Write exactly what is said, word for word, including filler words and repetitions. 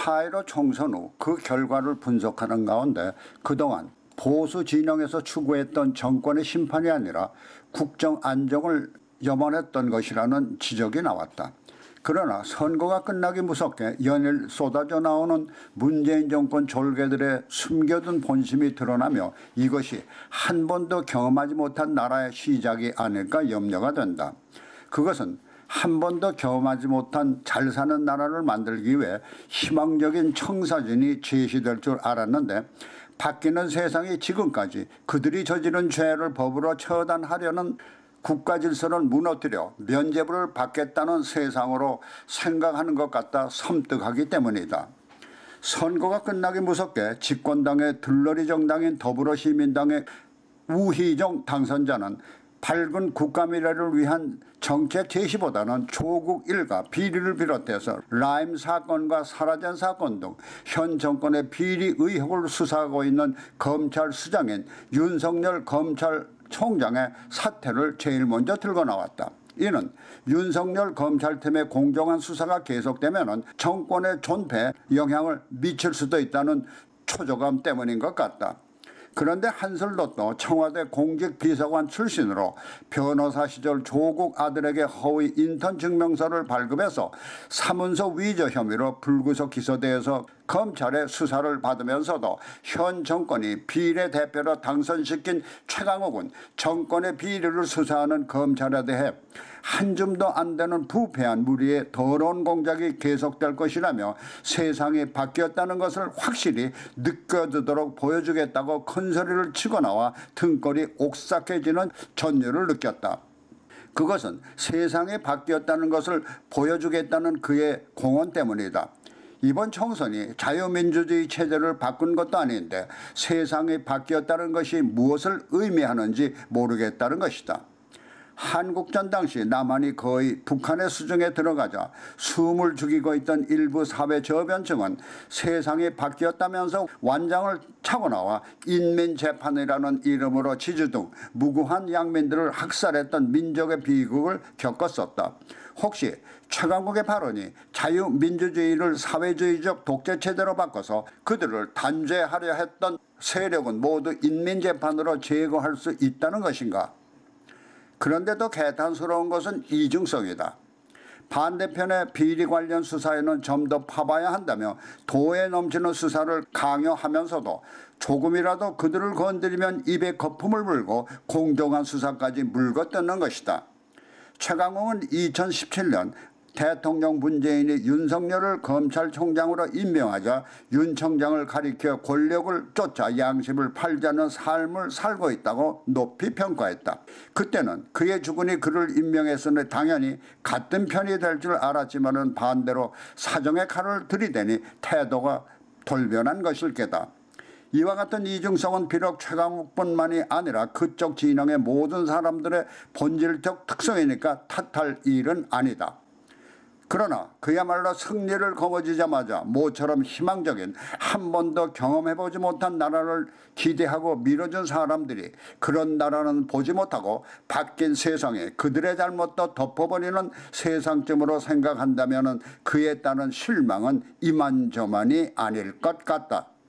사 일오 총선 후 그 결과를 분석하는 가운데 그동안 보수 진영에서 추구했던 정권의 심판이 아니라 국정 안정을 염원했던 것이라는 지적이 나왔다. 그러나 선거가 끝나기 무섭게 연일 쏟아져 나오는 문재인 정권 졸개들의 숨겨둔 본심이 드러나며 이것이 한 번도 경험하지 못한 나라의 시작이 아닐까 염려가 된다. 그것은 한 번도 경험하지 못한 잘 사는 나라를 만들기 위해 희망적인 청사진이 제시될 줄 알았는데 바뀌는 세상이 지금까지 그들이 저지른 죄를 법으로 처단하려는 국가 질서를 무너뜨려 면죄부를 받겠다는 세상으로 생각하는 것 같다 섬뜩하기 때문이다. 선거가 끝나기 무섭게 집권당의 들러리 정당인 더불어시민당의 우희정 당선자는 밝은 국가 미래를 위한 정책 제시보다는 조국 일가 비리를 비롯해서 라임 사건과 사라젠 사건 등 현 정권의 비리 의혹을 수사하고 있는 검찰 수장인 윤석열 검찰총장의 사퇴를 제일 먼저 들고 나왔다. 이는 윤석열 검찰팀의 공정한 수사가 계속되면 정권의 존폐에 영향을 미칠 수도 있다는 초조감 때문인 것 같다. 그런데 한술도 또 청와대 공직비서관 출신으로 변호사 시절 조국 아들에게 허위 인턴 증명서를 발급해서 사문서 위조 혐의로 불구속 기소되어서 검찰의 수사를 받으면서도 현 정권이 비례대표로 당선시킨 최강욱은 정권의 비리를 수사하는 검찰에 대해 한 줌도 안 되는 부패한 무리의 더러운 공작이 계속될 것이라며 세상이 바뀌었다는 것을 확실히 느껴지도록 보여주겠다고 큰소리를 치고 나와 등골이 옥삭해지는 전율을 느꼈다. 그것은 세상이 바뀌었다는 것을 보여주겠다는 그의 공언 때문이다. 이번 총선이 자유민주주의 체제를 바꾼 것도 아닌데 세상이 바뀌었다는 것이 무엇을 의미하는지 모르겠다는 것이다. 한국전 당시 남한이 거의 북한의 수중에 들어가자 숨을 죽이고 있던 일부 사회 저변층은 세상이 바뀌었다면서 완장을 차고 나와 인민재판이라는 이름으로 지주 등 무고한 양민들을 학살했던 민족의 비극을 겪었었다. 혹시 최강욱의 발언이 자유민주주의를 사회주의적 독재체제로 바꿔서 그들을 단죄하려 했던 세력은 모두 인민재판으로 제거할 수 있다는 것인가? 그런데도 개탄스러운 것은 이중성이다. 반대편의 비리 관련 수사에는 좀 더 파봐야 한다며 도에 넘치는 수사를 강요하면서도 조금이라도 그들을 건드리면 입에 거품을 물고 공정한 수사까지 물거뜯는 것이다. 최강욱은 이천십칠 년 대통령 문재인이 윤석열을 검찰총장으로 임명하자 윤 총장을 가리켜 권력을 쫓아 양심을 팔자는 삶을 살고 있다고 높이 평가했다. 그때는 그의 주군이 그를 임명했으니 당연히 같은 편이 될 줄 알았지만 반대로 사정의 칼을 들이대니 태도가 돌변한 것일 게다. 이와 같은 이중성은 비록 최강욱뿐만이 아니라 그쪽 진영의 모든 사람들의 본질적 특성이니까 탓할 일은 아니다. 그러나 그야말로 승리를 거머쥐자마자 모처럼 희망적인 한 번도 경험해보지 못한 나라를 기대하고 밀어준 사람들이 그런 나라는 보지 못하고 바뀐 세상에 그들의 잘못도 덮어버리는 세상쯤으로 생각한다면 그에 따른 실망은 이만저만이 아닐 것 같다.